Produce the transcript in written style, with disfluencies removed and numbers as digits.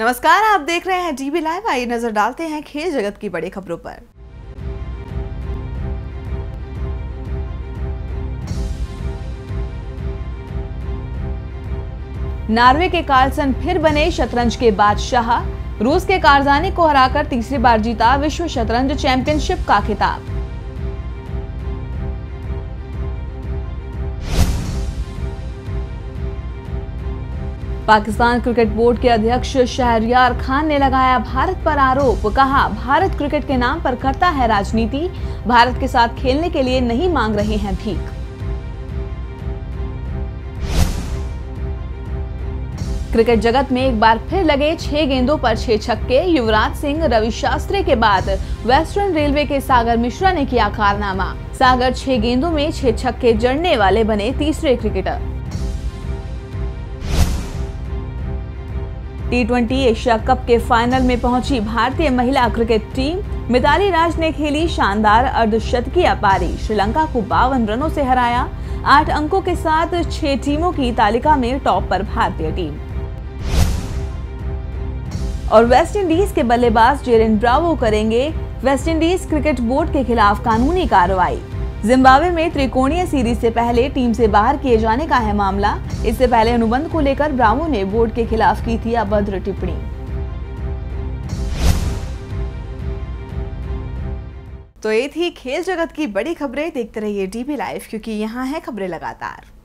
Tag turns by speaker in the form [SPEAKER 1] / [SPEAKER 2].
[SPEAKER 1] नमस्कार, आप देख रहे हैं टीवी लाइव। आइए नजर डालते हैं खेल जगत की बड़ी खबरों पर। नॉर्वे के कार्लसन फिर बने शतरंज के बादशाह। रूस के कारजानी को हराकर तीसरी बार जीता विश्व शतरंज चैंपियनशिप का खिताब। पाकिस्तान क्रिकेट बोर्ड के अध्यक्ष शहरयार खान ने लगाया भारत पर आरोप। कहा, भारत क्रिकेट के नाम पर करता है राजनीति, भारत के साथ खेलने के लिए नहीं मांग रहे हैं भीख। क्रिकेट जगत में एक बार फिर लगे 6 गेंदों पर 6 छक्के। युवराज सिंह, रवि शास्त्री के बाद वेस्टर्न रेलवे के सागर मिश्रा ने किया कारनामा। सागर 6 गेंदों में 6 छक्के जड़ने वाले बने तीसरे क्रिकेटर। T20 एशिया कप के फाइनल में पहुंची भारतीय महिला क्रिकेट टीम। मिताली राज ने खेली शानदार अर्धशतकीय पारी। श्रीलंका को 52 रनों से हराया। 8 अंकों के साथ 6 टीमों की तालिका में टॉप पर भारतीय टीम। और वेस्टइंडीज के बल्लेबाज जेरेन ब्रावो करेंगे वेस्टइंडीज क्रिकेट बोर्ड के खिलाफ कानूनी कार्रवाई। जिम्बाब्वे में त्रिकोणीय सीरीज से पहले टीम से बाहर किए जाने का है मामला। इससे पहले अनुबंध को लेकर ब्रावो ने बोर्ड के खिलाफ की थी अभद्र टिप्पणी। तो ये थी खेल जगत की बड़ी खबरें। देखते रहिए टीवी लाइव, क्योंकि यहाँ है खबरें लगातार।